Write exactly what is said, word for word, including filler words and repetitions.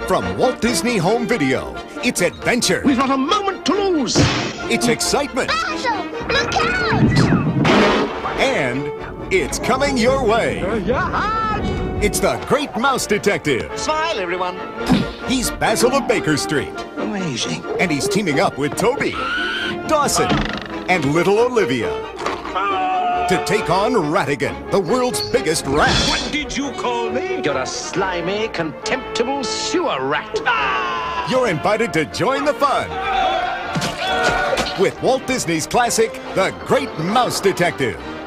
From Walt Disney Home Video, it's adventure. We've not a moment to lose. It's excitement. Basil, look out! And it's coming your way. Uh, yeah. It's the Great Mouse Detective. Smile, everyone. He's Basil of Baker Street. Amazing. And he's teaming up with Toby, Dawson, and little Olivia to take on Ratigan, the world's biggest rat. What did you call me? You're a slimy, contemptible sewer rat. Ah! You're invited to join the fun with Walt Disney's classic, The Great Mouse Detective.